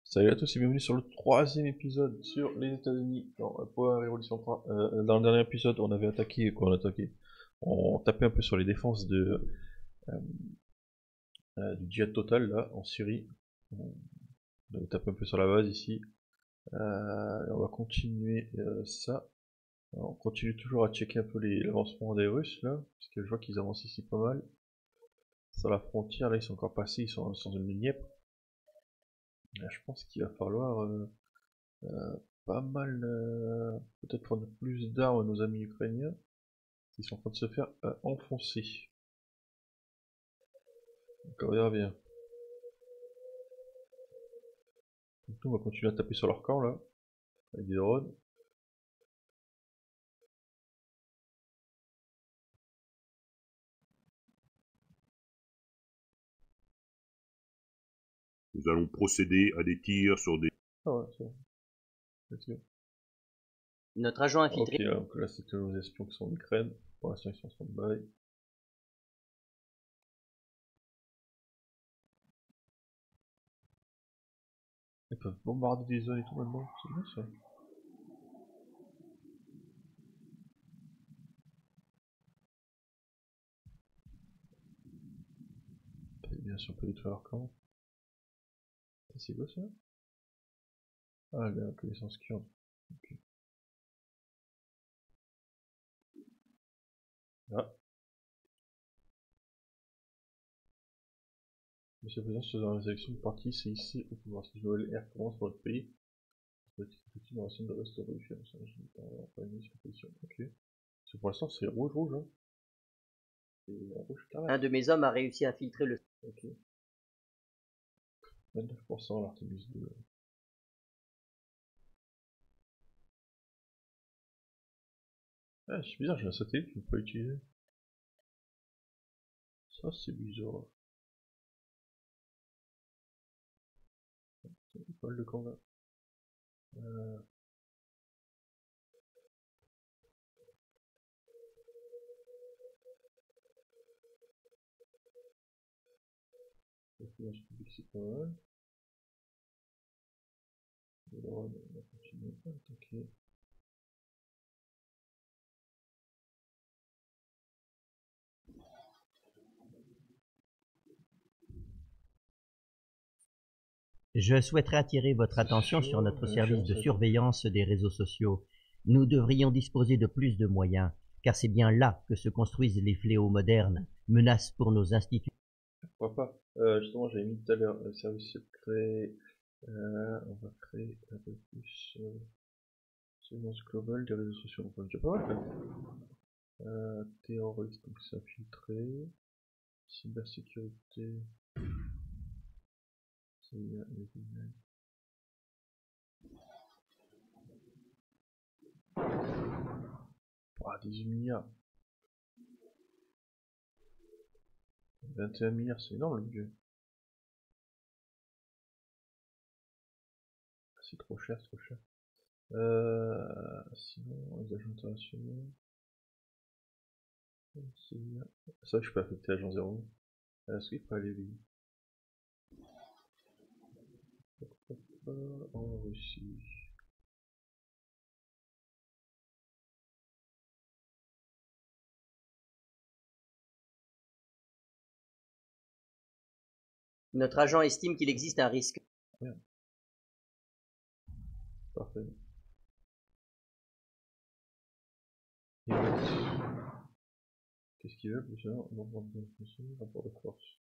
Salut à tous et bienvenue sur le troisième épisode sur les États-Unis pour la Révolution 3. Dans le dernier épisode, on avait attaqué, quoi, on a attaqué. On tapait un peu sur les défenses euh, du djihad total là en Syrie. On avait tapé un peu sur la base ici. On va continuer ça. Alors, on continue toujours à checker un peu l'avancement des Russes là, parce que je vois qu'ils avancent ici pas mal. Sur la frontière là, ils sont encore passés, ils sont sur une Dniepr. Là, je pense qu'il va falloir pas mal, peut-être prendre plus d'armes à nos amis ukrainiens, qui sont en train de se faire enfoncer. Donc on verra bien. Donc nous, on va continuer à taper sur leur camp là, avec des drones. Nous allons procéder à des tirs sur des... Ah ouais, c'est bon. Ok, Notre agent infiltré. donc là c'est nos espions qui sont en Ukraine. Pour l'instant ils sont en stand-by. Ils peuvent bombarder des zones et tout maintenant, c'est bien ça. Bien sûr, on peut détruire leur camp. C'est quoi ça? Ah, la connaissance kurde. Ok. Ah, Monsieur le Président, dans les élections du parti CIC au pouvoir. Si une nouvelle ère commence pour notre pays, politique dans la scène de restauration, ok. C'est pour l'instant c'est rouge rouge hein. C'est rouge carré. Un de mes hommes a réussi à infiltrer le. Ok. 29% l'Artemis 2. Ah c'est bizarre, j'ai un satellite que je peux pas utiliser. Ça c'est bizarre. C'est pas le camp là. Là je trouve que c'est pas mal. Et là on va continuer à attaquer. Je souhaiterais attirer votre attention sur notre service de surveillance des réseaux sociaux. Nous devrions disposer de plus de moyens, car c'est bien là que se construisent les fléaux modernes, menaces pour nos institutions. Pourquoi pas justement j'avais mis tout à l'heure le service secret. On va créer un peu plus surveillance globale des réseaux sociaux. Donc on a déjà pas mal terroriste, donc s'infiltrer. Cybersécurité. CIA, FBI. 18 milliards. 21 milliards, c'est énorme le budget. C'est trop cher, c'est trop cher. Sinon, les agents internationaux. Ça, je peux affecter l'agent 0. Est-ce qu'il faut aller vite? En Russie. Notre agent estime qu'il existe un risque. Merde. Parfait. Qu'est-ce qu'il veut plus alors? Rapport de force.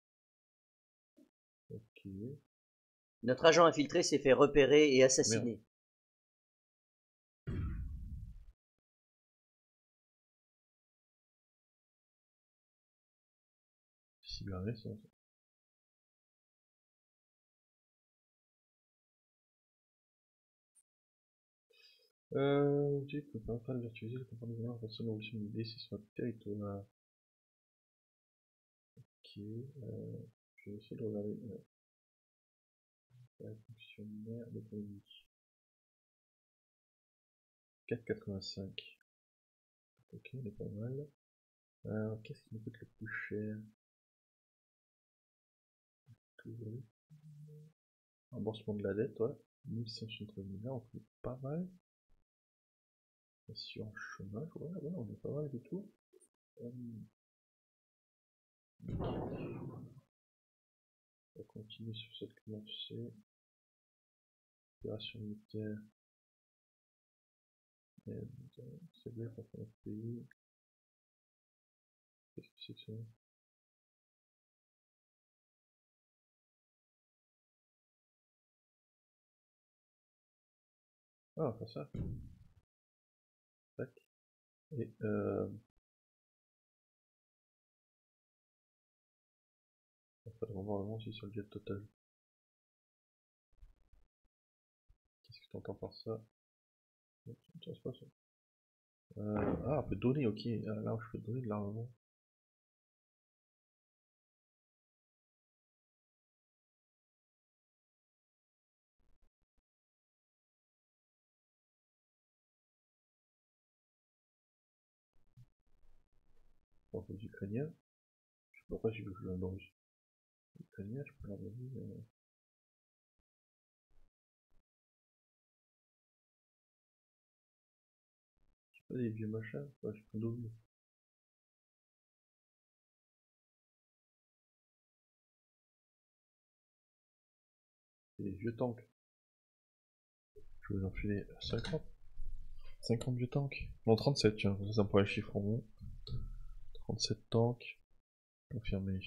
Ok. Notre agent infiltré s'est fait repérer et assassiner. Merde. Cybernaissance. Tu peux pas faire virtualiser le comportement de la personne ou une idée si sur le territoire. Ok, je vais essayer de regarder la fonctionnaire d'économie. 4,85. Ok, on est pas mal. Qu'est-ce qui nous coûte le plus cher? Tout. Remboursement de la dette, ouais. 1173 milliards, on fait pas mal. Assurance chômage, ouais, on est pas mal du tout. On va continuer sur cette lancée. Opération militaire. C'est bien contre notre pays. Qu'est-ce que c'est que ça? Ah, pas ça. Tac. Et il faudrait voir vraiment si sur le jet total. Qu'est-ce que tu entends par ça? Non, ça m'intéresse pas ça. Ah, on peut donner, ok. Ah, là, je peux donner de l'argent. Pour les Ukrainiens. Je sais pas pourquoi j'ai vu que je l'ai russe. Les Ukrainiens, je peux leur donner. Je sais pas, des vieux machins. Ouais, je peux donner. Des vieux tanks. Je vais vous en filer 50. 50 vieux tanks. Non, 37, tiens. Ça me pourrait le chiffre en rond. 37 tanks. Confirmé.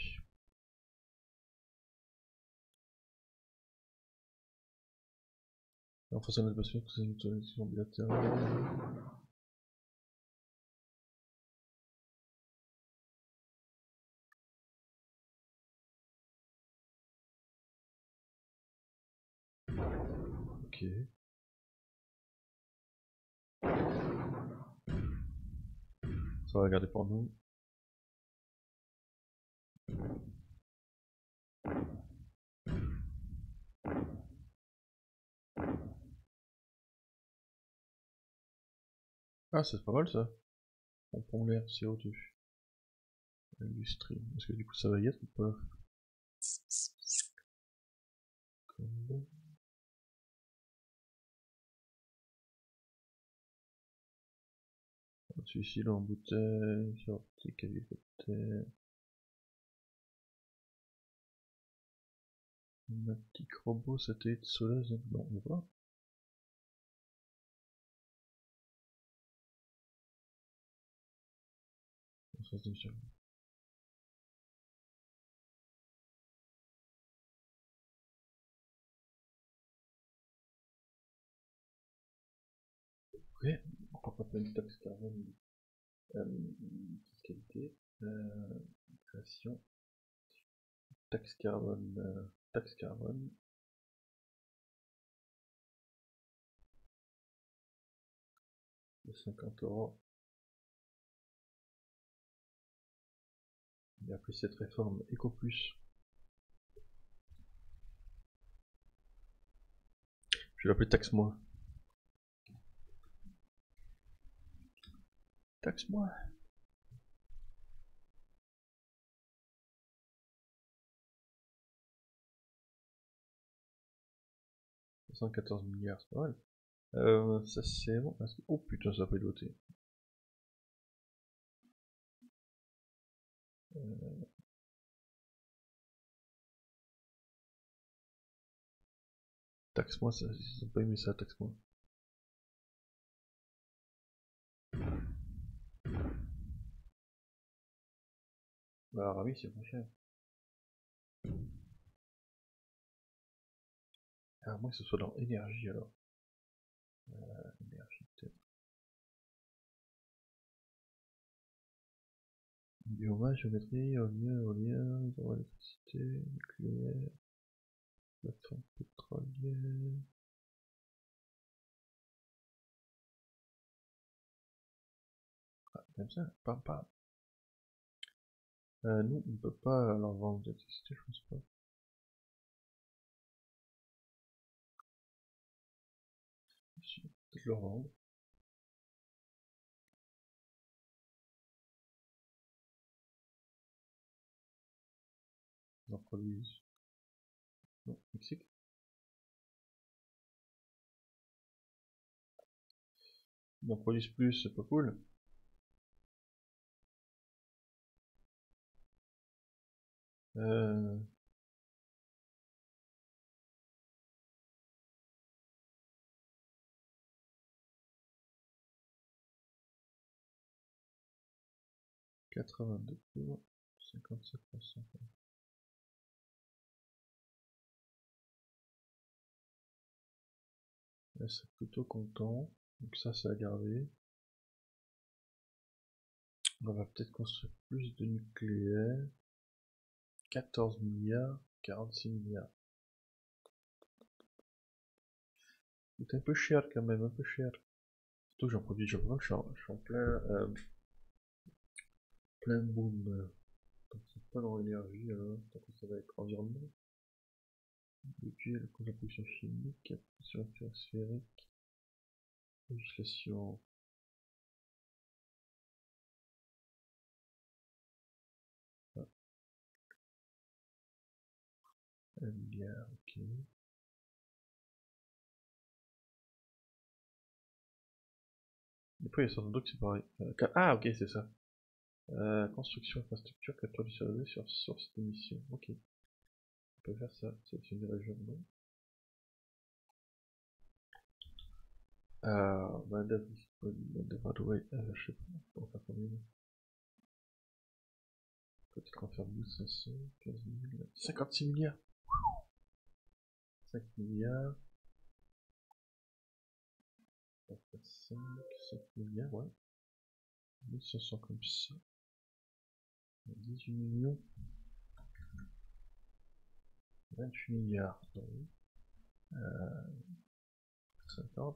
Renforcer notre base pour une autorisation bilatérale. Ok. Ça va garder pour nous. Ah, c'est pas mal ça. On prend l'air CO2. Industrie. Est-ce que du coup ça va y être ou pas? Celui-ci en bouteille, optique, hélicoptère. Pneumatique robot, satellite solaire, non, on voit. Ça se dit. Ok, on va pas une taxe carbone, fiscalité, création, taxe carbone, de 50 €. Et après cette réforme EcoPlus, je vais l'appeler taxe-moi. Taxe-moi. 114 milliards, c'est pas mal. Ça c'est bon. Oh putain, ça a pas été voté. Taxe-moi, ça, ils ont pas aimé ça, taxe-moi. Bah, Rami, c'est pas cher. À moins que ce soit dans énergie alors. Énergie peut-être. Biomasse, géométrie, éolien, hydroélectricité, nucléaire, plateforme pétrolière. Ah, comme ça, pam pam. Nous, on peut pas leur vendre d'électricité, je pense pas. Si, peut-être leur vendre. Ils en produisent. Non, Mexique. Ils en produisent plus, c'est pas cool. Euh... $82, 57%. Là, c'est plutôt content. Donc ça, c'est à garder. On va peut-être construire plus de nucléaire. 14 milliards, 46 milliards. C'est un peu cher quand même, un peu cher. Surtout j'en produis déjà pas mal, je suis en plein boom. Donc c'est pas dans l'énergie, alors tant que ça va être environnement. Et puis la production chimique, pression atmosphérique, législation. Ah, 1 milliard, ok. Et puis il y a certains trucs c'est pareil. Ah ok c'est ça. Construction, infrastructure, capture du CO2 sur source d'émission. Ok. On peut faire ça, c'est une région, non? Main d'œuvre disponible, ouais, je sais pas, on va faire combien? Peut-être en faire 1500, 15 000, 56 milliards. 5 milliards. On va faire 5 milliards, ouais. 1500 comme ça. 18 millions. 28 milliards. Oui. 50.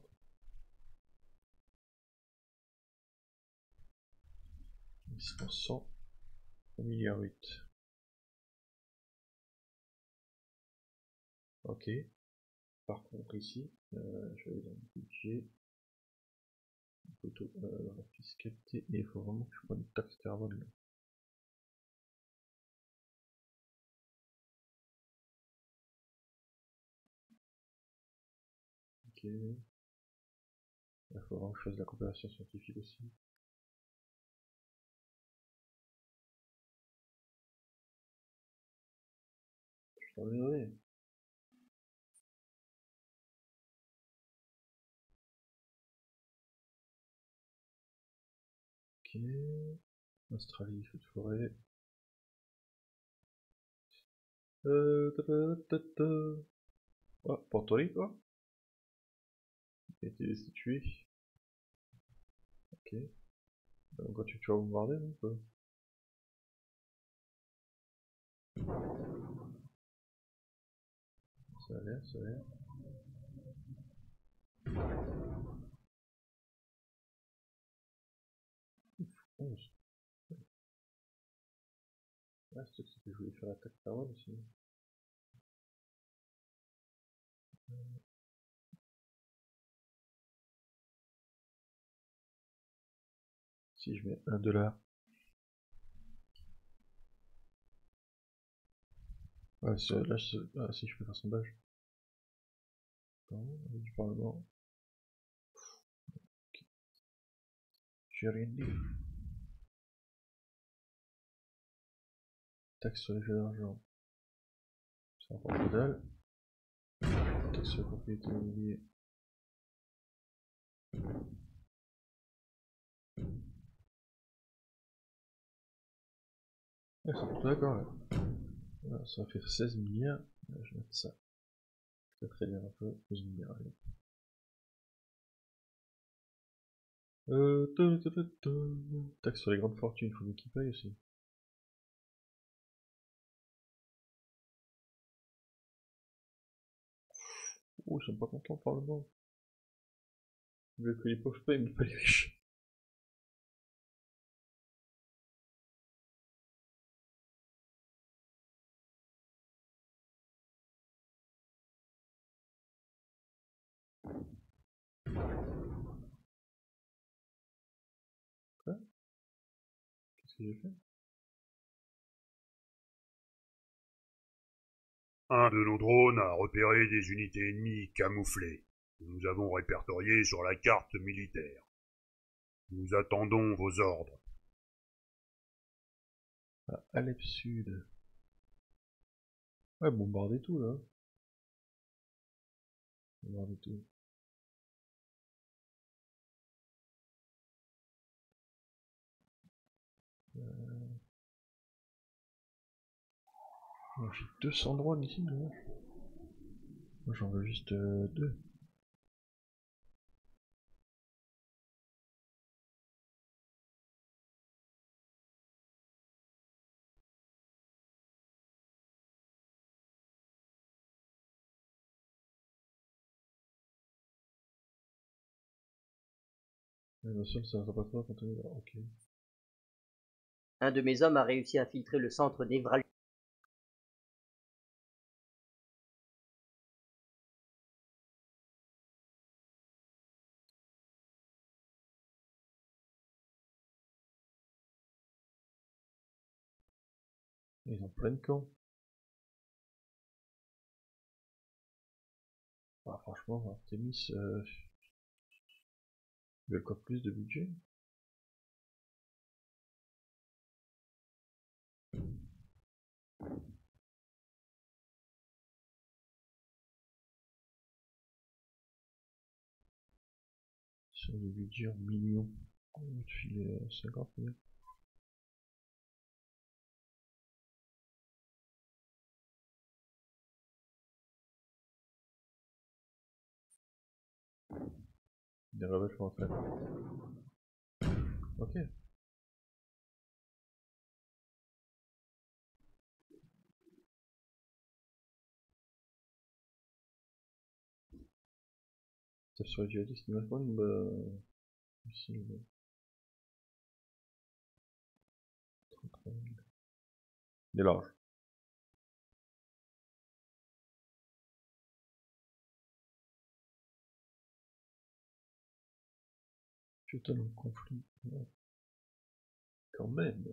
10%. 1 milliard 8. Ok. Par contre ici, je vais aller dans le budget. Plutôt dans la fiscalité. Et il faut vraiment que je prenne une taxe carbone là. Ok. Il faut vraiment que je fasse de la coopération scientifique aussi. Je t'enverrai. Ok. Australie, feu de forêt. Oh, Porto Rico. Il a été destitué. Ok. Donc quand tu vas bombarder, non quoi. Ça a l'air, ça a l'air. 11. Ah, c'est ce que je voulais faire l'attaque carbone aussi. Si je mets $1. Ouais, là, ah, si je peux faire sondage. Attends, du Parlement. Okay. J'ai rien dit. Taxe sur les jeux d'argent. C'est encore que dalle. Taxe sur la propriété immobilière. Ouais, c'est plutôt d'accord là. Voilà, ça va faire 16 milliards. Je vais mettre ça. Ça très bien un peu. 12 milliards. Allez. Taxe sur les grandes fortunes, il faut bien qu'ils payent aussi. Oh, ils sont pas contents, le Parlement. Ils veulent que les pauvres payent, mais pas les riches. Quoi? Qu'est-ce que j'ai fait? Un de nos drones a repéré des unités ennemies camouflées, que nous avons répertoriées sur la carte militaire. Nous attendons vos ordres. Ah, Alep Sud. Ouais, bombardez tout là. Bombardez tout. J'ai 200 drones ici, là. Moi j'en veux juste 2. Le sol, ça va pas trop quand on est là. Ok. Un de mes hommes a réussi à infiltrer le centre névralgique. Ils ont plein de camps. Ah, franchement, Artemis, ils veulent quoi plus de budget? Sur le budget en millions. On va te filer 50 000. Des revêtements en fait. Ok. Ça sur les djihadistes, il me faut une ici, il est large. Je suis en conflit. Ouais. Quand même.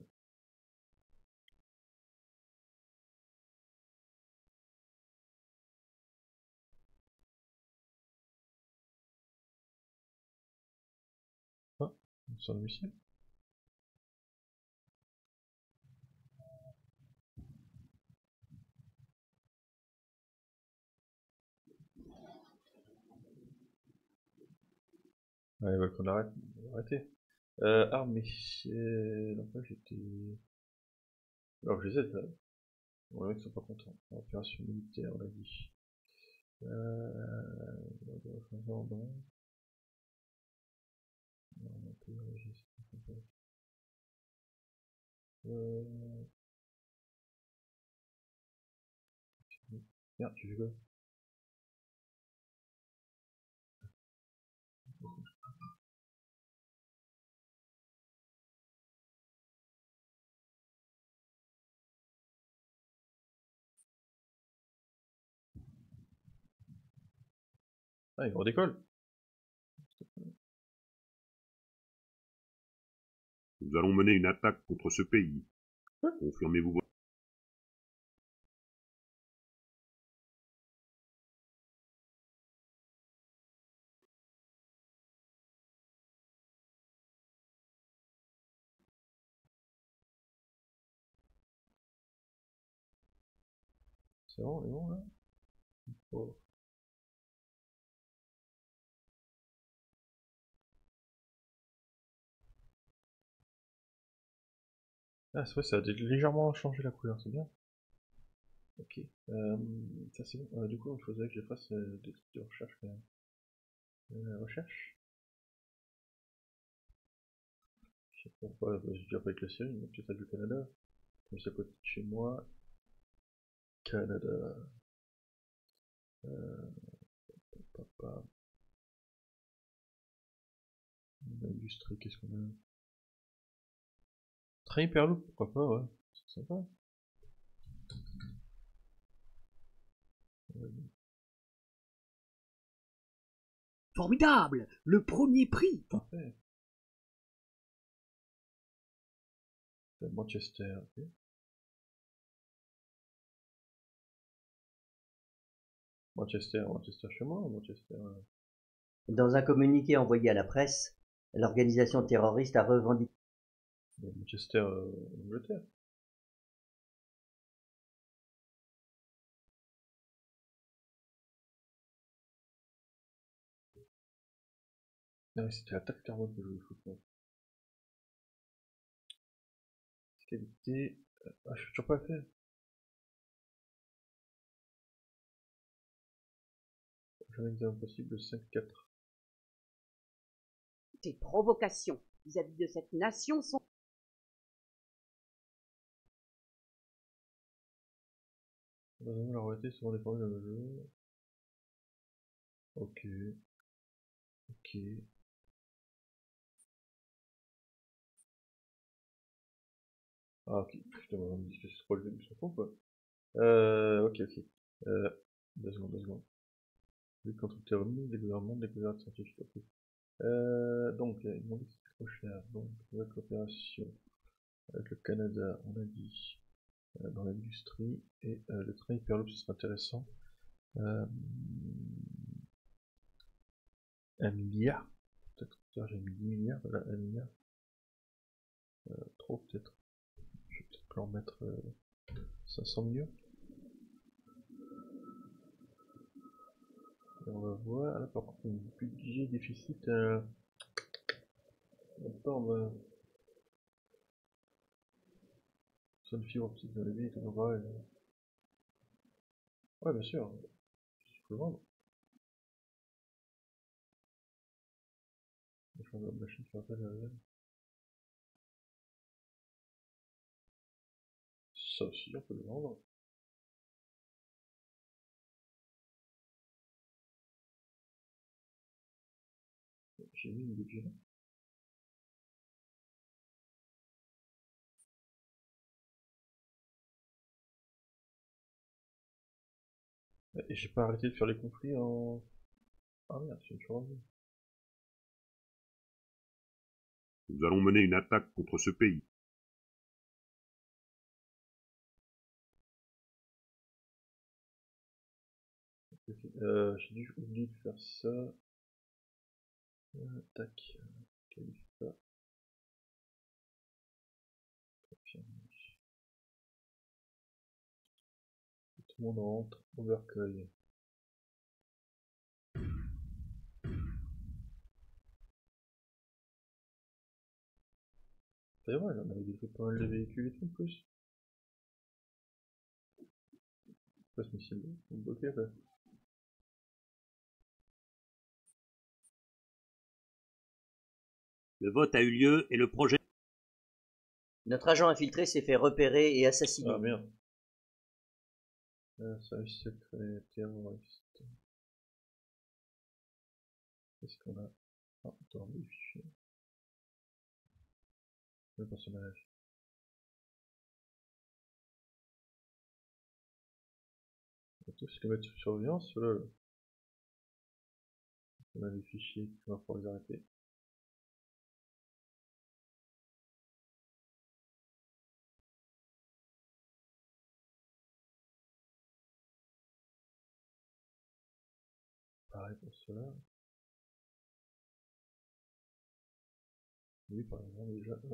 Ah, sur le missile. Ouais, ils veulent qu'on arrête. Arrêtez. Armée. Donc là j'étais. Alors je les aide là. Bon, les mecs sont pas contents. Opération militaire, on a dit. Non. Merde, tu fais quoi? Ah, ils redécollent. Nous allons mener une attaque contre ce pays. Confirmez-vous votre... C'est bon là? Oh. Ah, c'est vrai, ça a légèrement changé la couleur, c'est bien. Ok, ça c'est bon. Du coup, il faudrait que je fasse des trucs de recherche quand même. Recherche? Je sais pas, j'ai déjà pas avec la série, mais peut-être avec le Canada. Comme c'est à côté de chez moi. Canada. Papa. Industrie, qu'est-ce qu'on a? Train Hyperloop, pourquoi pas, ouais. C'est sympa. Formidable! Le premier prix! Parfait. Manchester, ok. Manchester chez moi ou Manchester. Dans un communiqué envoyé à la presse, L'organisation terroriste a revendiqué. Manchester, Angleterre. Ah oui, c'était l'attaque carbone que je voulais foutre. Qualité. Ah, je suis toujours pas fait. Prochain examen possible, 5-4. Tes provocations vis-à-vis de cette nation sont... La royauté souvent défendue dans le jeu. Ok. Ok. Ah ok. Putain, on me dit que c'est trop le jeu, je s'en fout quoi. Ok, ok. 2 secondes, 2 secondes. Lutte contre le terrorisme, des gouvernements, des gouvernements scientifiques, ok. Donc, ils m'ont dit que c'était trop cher. Donc, la coopération avec le Canada, on a dit, dans l'industrie, et le train Hyperloop, ce serait intéressant. 1 milliard. Peut-être, j'ai mis 10 milliards, voilà, 1 milliard. Trop, peut-être. Je vais peut-être leur mettre 500 millions. Et on va voir. Là, par contre, un budget déficit. Attends, bah. Sur une fibre optique dans la vie, tout pareil. Ouais, bien sûr. Je peux le vendre. Je vais la machine qui rappelle la veille. Ça aussi, on peut le vendre. J'ai mis le budget là. Et j'ai pas arrêté de faire les conflits en... Ah merde, c'est une chose. Nous allons mener une attaque contre ce pays. J'ai dû oublier de faire ça. Tac. Califat. Tout le monde rentre. Overcueil. C'est vrai, on avait détruit pas mal de véhicules et tout en plus. Pourquoi ce missile là? Bloqué quoi. Le vote a eu lieu et le projet... Notre agent infiltré s'est fait repérer et assassiner. Ah merde. Service secret, terroriste. Qu'est-ce qu'on a? Ah, attends, les fichiers. Le personnage. On va tous les mettre sous surveillance, là. On a des fichiers qu'on va pouvoir les arrêter. Pareil pour cela. Lui par exemple déjà. Hop.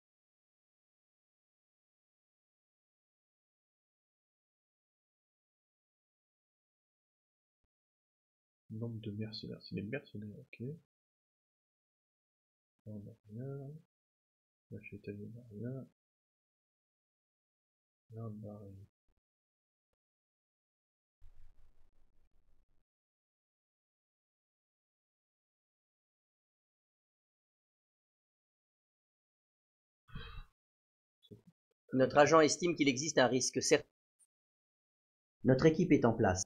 Nombre de mercenaires. C'est des mercenaires, ok. Là on a rien. Là chez Italie on a rien. Là on a rien. Notre agent estime qu'il existe un risque certain. Notre équipe est en place.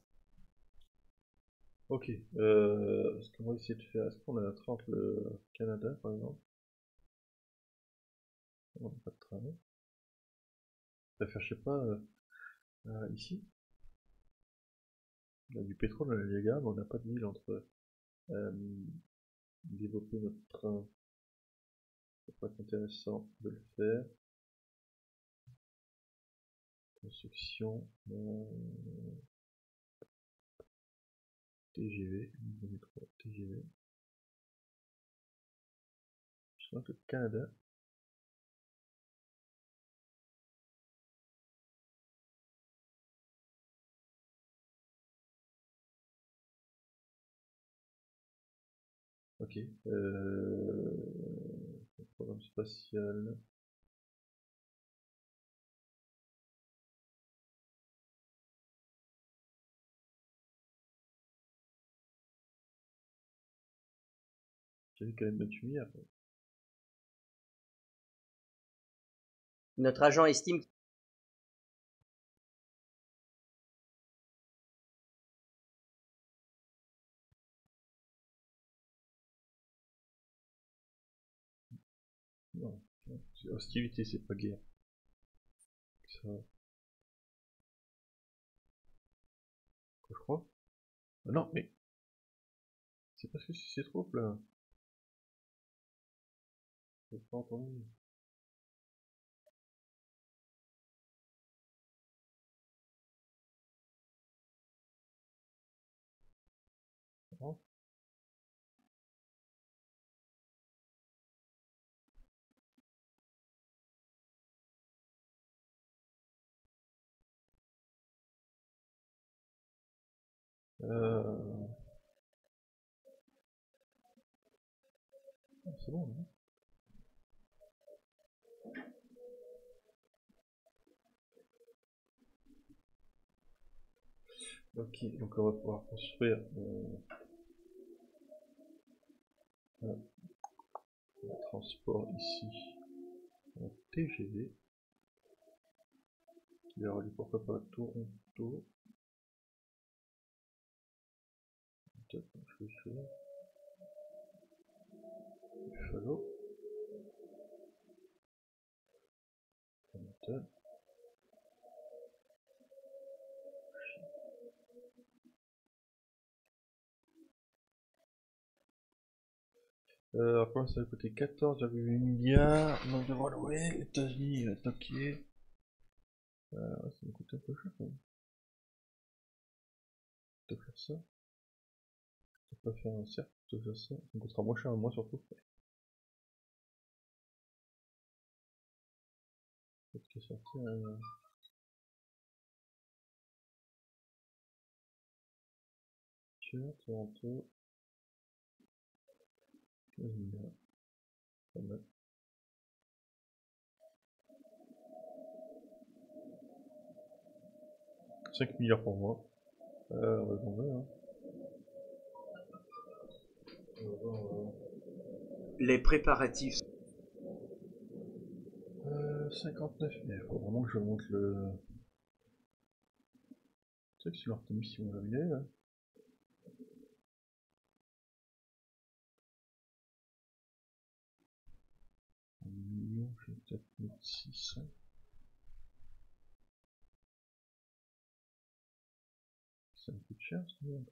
Ok. Ce qu'on va essayer de faire, est-ce qu'on a un train entre le Canada par exemple? On n'a pas de train. On va faire, je sais pas, ici. On a du pétrole, on a les gars, mais on n'a pas de deal entre développer notre train. Ça pourrait être intéressant de le faire. Construction. TGV. TGV. Donc le Canada. Ok. Programme spatial. J'ai vu qu'elle allait me tuer après. Notre agent estime Non. C'est hostilité, c'est pas guerre. Ça va. Quoi, je crois? Ah non, mais. C'est parce que c'est ces troupes là. J'ai pas entendu. Oh. C'est bon, hein. Ok, donc on va pouvoir construire un transport ici en TGV qui va relier pourquoi pas à Toronto. Peut-être un chauffeur. Buffalo. Hamilton. Après ça va coûter 14,8 milliards. Donc de louer, les États-Unis attaquer. Ça me coûte un peu cher quand même. De faire ça. De pas faire un cercle, de faire ça. Ça me coûtera moins cher à moi surtout. Peut-être qu'il est sorti Toronto. 15 milliards. Pas mal. 5 milliards pour moi. On va tomber, hein. Les préparatifs. 59, mais il faut vraiment que je monte le. Tu sais que sur l'Artemis, si on l'a mis là. 1 million, je vais peut-être mettre 600. Ça me coûte cher, ce monde.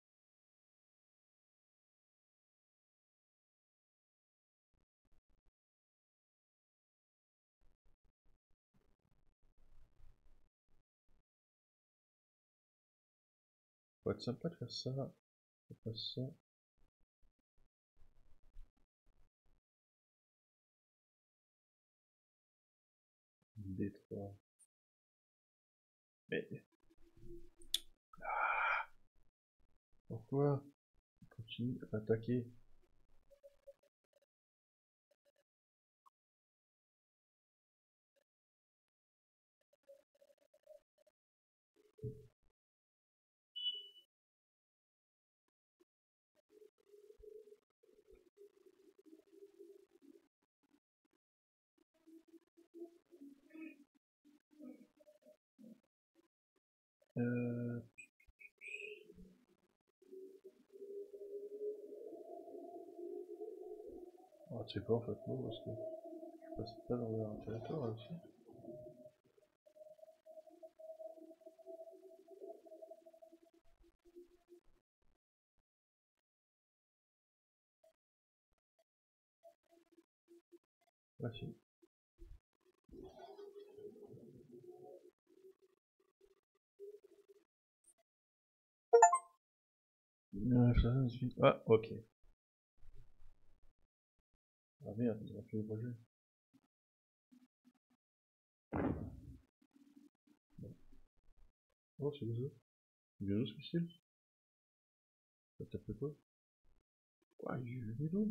Ça va être sympa de faire ça. Je passe ça. D3. Mais. Pourquoi? On continue à attaquer. Ah, tu sais quoi en fait, non, parce que je passe pas dans leur territoire là aussi. Ah si. Ah, ok. Ah merde, ils ont fait le projet. Oh, c'est quoi ça? Vélo spécial? Ça tape quoi? Quoi, j'ai eu le vélo?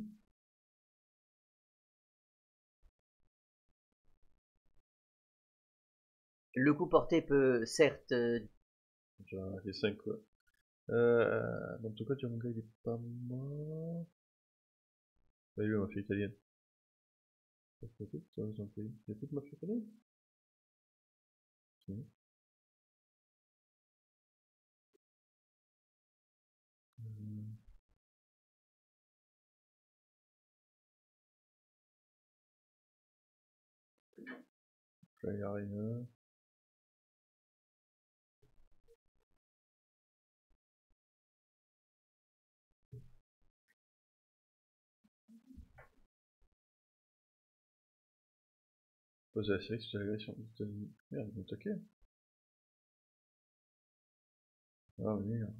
Le coup porté peut certes J'ai arrêté 5 quoi. En tout cas, tu vois, mon gars, il est pas mort. Bah, lui, mafia italienne. Ça fait tout, ça, ils ont payé. Il y a toute mafia italienne? Si. Là, il y a rien. Poser la série sur l'agression des États-Unis. Merde, ils vont attaquer. Ah, merde.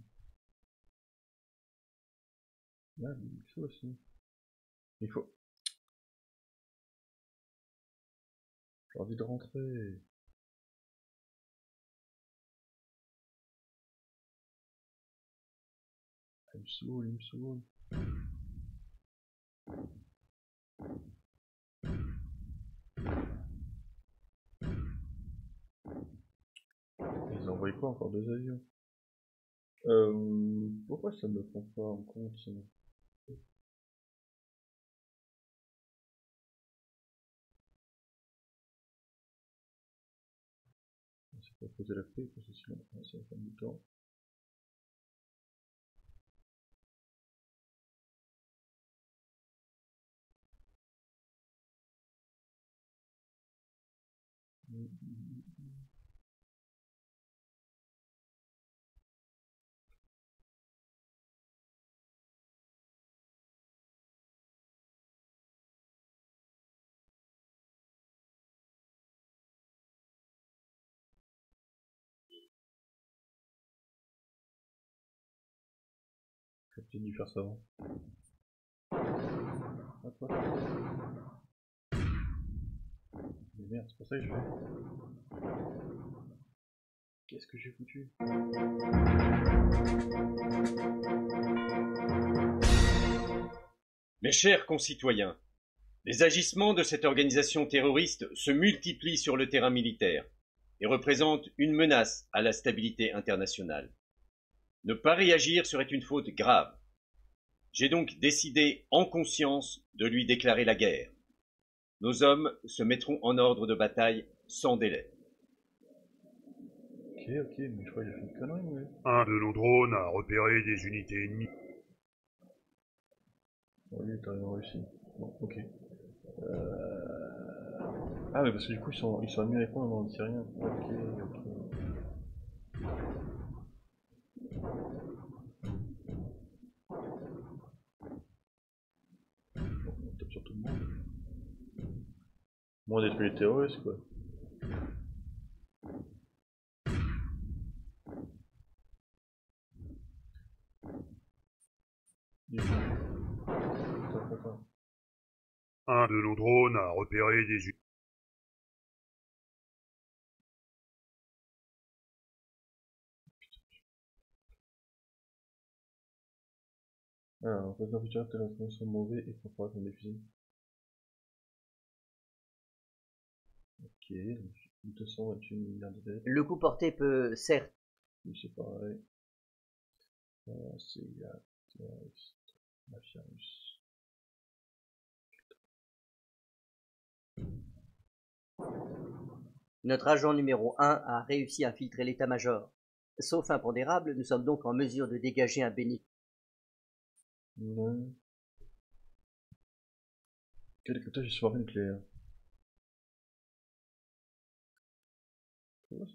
Merde, il faut aussi. Il faut. J'ai envie de rentrer. Il me saoule, il me saoule. Ils ont envoyé quoi encore 2 avions? Pourquoi ça ne me prend pas en compte ça? C'est pas poser la paix parce que sinon ça va prendre du temps. J'aurais peut-être dû faire ça avant. Ah, toi. Mais merde, c'est pas ça que je fais. Qu'est-ce que j'ai foutu? Mes chers concitoyens, les agissements de cette organisation terroriste se multiplient sur le terrain militaire et représentent une menace à la stabilité internationale. Ne pas réagir serait une faute grave. J'ai donc décidé en conscience de lui déclarer la guerre. Nos hommes se mettront en ordre de bataille sans délai. Ok, mais je crois que j'ai fait une connerie, mais... Un de nos drones a repéré des unités ennemies. Bon, lui, t'as rien réussi. Bon, ok. Ah, mais parce que du coup, ils sont amis avec moi dans le Syrien. Ok. Bon, on tape sur tout le monde. Moins détruire les terroristes, quoi. Attends. Un de nos drones a repéré des unités. Alors, en fait, dans le futur, tes informations sont mauvais et faut pas comme des fusils. Ok, donc 228 milliards de dettes. le coup porté peut certes Oui, c'est pareil. CIA, terroriste, mafia russe. notre agent numéro 1 a réussi à infiltrer l'état-major. Sauf impondérable, nous sommes donc en mesure de dégager un bénéfice. Non. Quel écoutage du soir nucléaire? C'est quoi ça?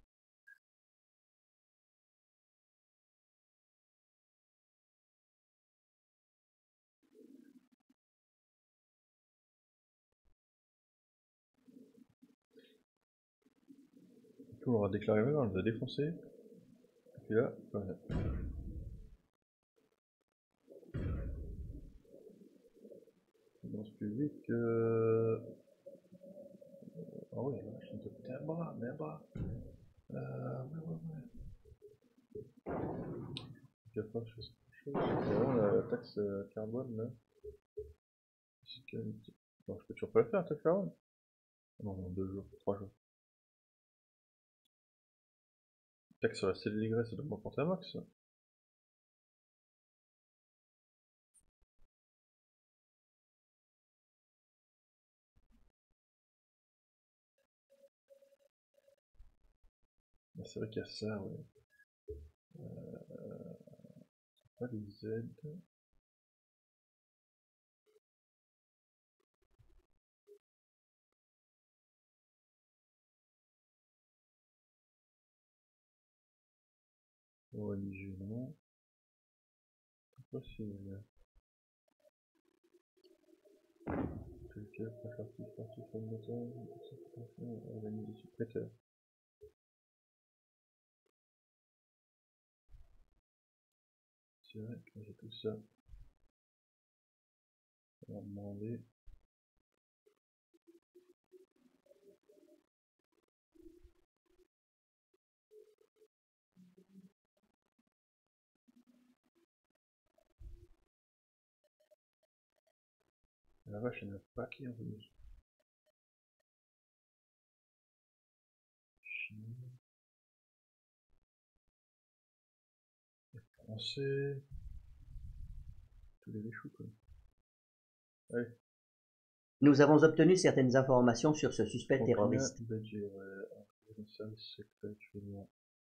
Du coup, on aura déclaré la guerre, on les a défoncés. Et puis là, voilà. Non, c'est plus vite que... Ah ouais, là, je viens de péter un bras, mais un bras. Ouais. Je vais pas faire quelque chose. C'est vraiment la taxe carbone, là. Fiscalité. Non, je peux toujours pas la faire, la taxe carbone. Non, non, 2 jours, 3 jours. Taxe sur la cellule des graisses, ça doit m'apporter un max, ça. C'est vrai qu'il y a ça, ouais. Pas les aides. ONG, non. Pourquoi c'est... Culture, partie, formateur, organisation, prêteur. C'est vrai que j'ai tout ça. On va demander. La vache, il n'y en a pas qui en veut. Chine. Français. Tous les choux, quoi. Allez. Nous avons obtenu certaines informations sur ce suspect terroriste. Budget, ouais. Service secret, actuellement.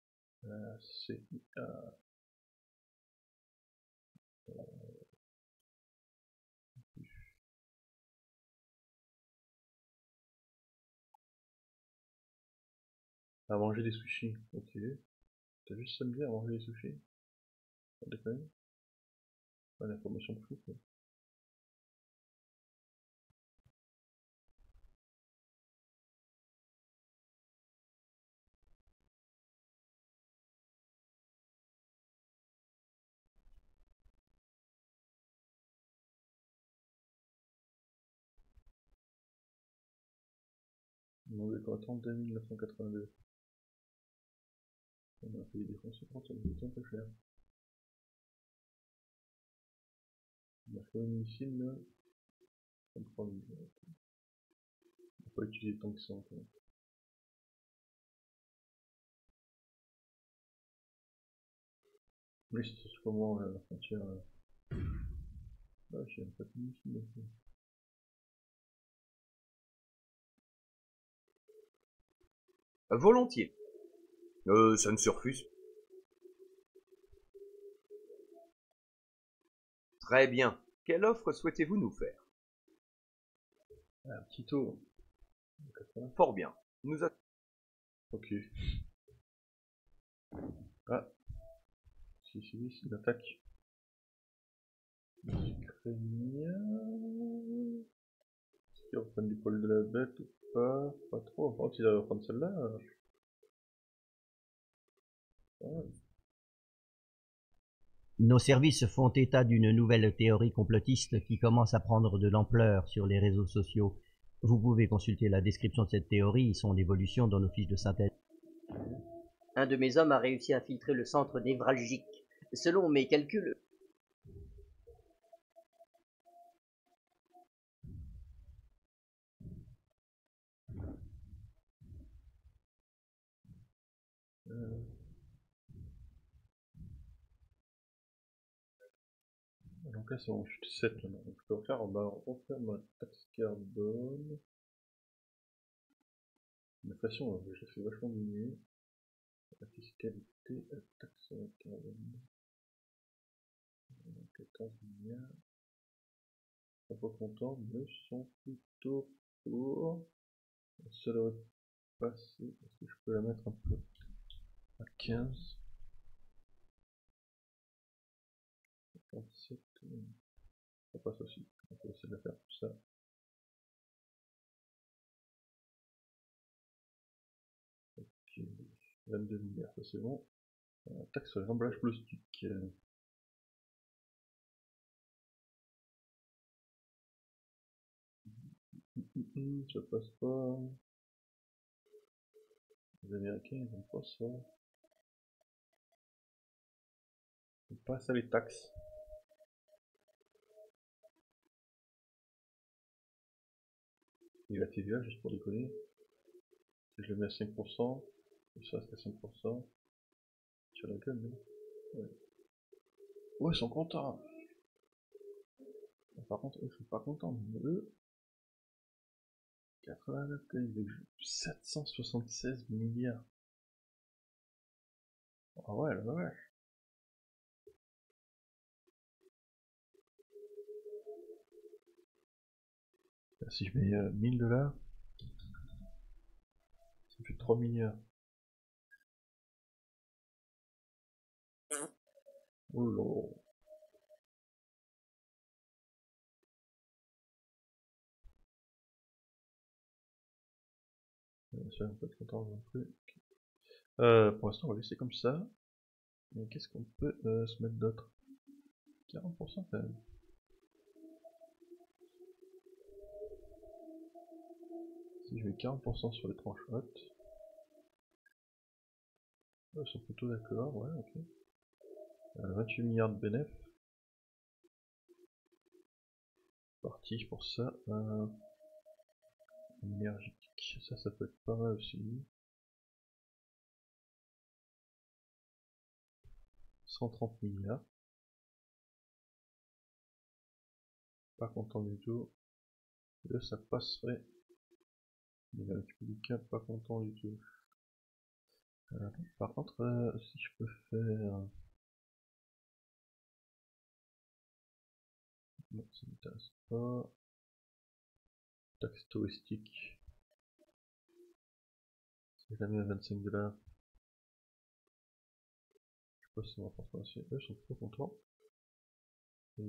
CIA. À manger des sushis, ok. T'as juste samedi à manger des sushis? Ça déconne? Pas l'information de fou, quoi. On avait quand attendre 2982. On a payé des conséquences, ça nous coûte un peu cher. On a fait un missile là. 33 000. On n'a pas utilisé tant que ça encore. Oui, c'est comment la frontière. Ah, j'ai pas de missile là. Volontiers. Ça ne se refuse. Très bien. Quelle offre souhaitez-vous nous faire? Un petit tour. Fort bien. Nous a... Ok. Ah. Si, c'est une attaque. Les Ukrainiens. Est-ce qu'ils reprennent du poil de la bête ou pas? Pas trop. Par contre, ils doivent reprendre celle-là. Ouais. Nos services font état d'une nouvelle théorie complotiste qui commence à prendre de l'ampleur sur les réseaux sociaux. Vous pouvez consulter la description de cette théorie et son évolution dans nos fiches de synthèse. Un de mes hommes a réussi à infiltrer le centre névralgique. Selon mes calculs, Donc là, c'est en chute 7. Là. Donc je peux refaire, refaire ma taxe carbone. L'inflation, j'ai fait vachement diminuer. La fiscalité, la taxe sur la carbone. 14 milliards. Pas trop contents, mais sont plutôt pour. Ça devrait passer. Est-ce que je peux la mettre un peu à 15? 57. Ça passe aussi. On peut essayer de faire tout ça. Ok. 22 milliards, ça c'est bon. Taxe sur les emballages plastiques. Ça passe pas. Les Américains, ils n'aiment pas ça. Ils n'aiment pas ça les taxes. Et la TVA, juste pour déconner. Si je le mets à 5%, et ça c'est à 5%. Sur la gueule, mais. Ouais. Ouais, ils sont contents. Par contre, eux, ils sont pas contents. Eux, 776 milliards. Ah ouais, la vache. Si je mets 1000 $, ça fait 3 milliards. Oh là. Ça, on peut être content non plus. Pour l'instant, on va laisser comme ça. Mais qu'est-ce qu'on peut se mettre d'autre? 40% quand même. Si je mets 40% sur les tranches hautes. Ils sont plutôt d'accord, ouais, ok. 28 milliards de bénéfices. Parti pour ça. Énergétique, ça peut être pas mal aussi. 130 milliards. Pas content du tout. Là, ça passerait. Mais le républicain, pas content du tout. Par contre, si je peux faire... Non, ça m'intéresse pas. Taxe touristique. Si je la mets à 25 $. Je sais pas si ça m'apporte assez. Eux, ils sont trop contents. Et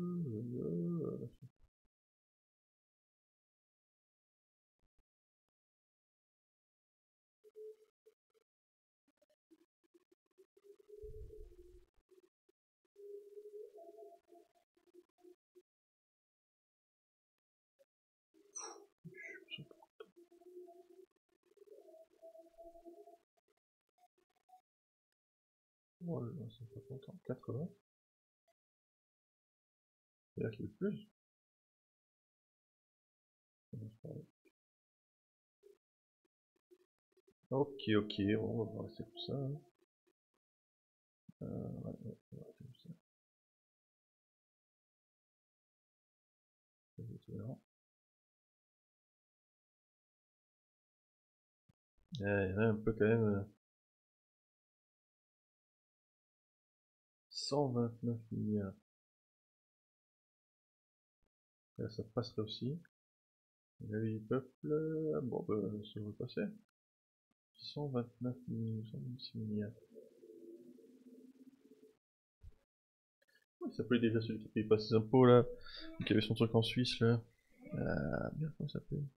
oh là, ils sont pas contents. 80. C'est-à-dire qu'il veut plus. Ok, ok, on va rester comme ça. Hein. Ouais, on va rester comme ça. Il y en a un peu quand même. 129 milliards. Là, ça passerait aussi. L'avis du peuple, bon, bah, ça va passer. 129 milliards, 126 milliards. Ouais, ça s'appelait déjà celui qui paye pas ses impôts là, qui avait son truc en Suisse là. Bien, comment ça s'appelle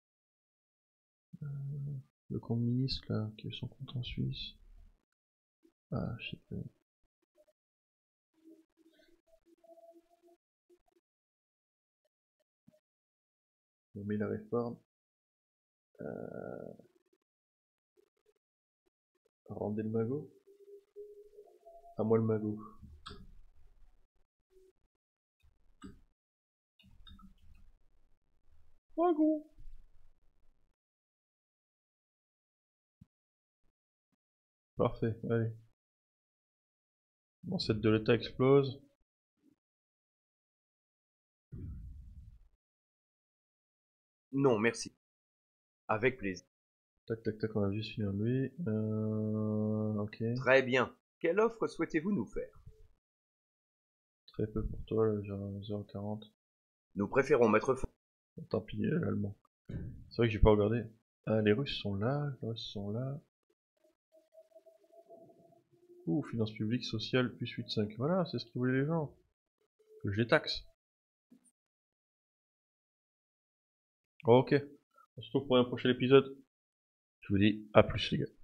le compte ministre là, qui avait son compte en Suisse. Ah, je sais pas. On met la réforme. Rendez le magot. À moi le magot. Magot. Parfait, allez. Bon, cette de l'État explose. Non, merci. Avec plaisir. Tac, tac, tac, on a juste fini lui. Ok. Très bien. Quelle offre souhaitez-vous nous faire? Très peu pour toi, là, genre 0,40. Nous préférons mettre fin. Tant pis, l'allemand. C'est vrai que j'ai pas regardé. Ah, les Russes sont là, les Russes sont là. Ouh, finances publiques, sociales, plus 8,5. Voilà, c'est ce qu'ils voulaient les gens. Que je les taxe. Ok. On se retrouve pour un prochain épisode. Je vous dis à plus les gars.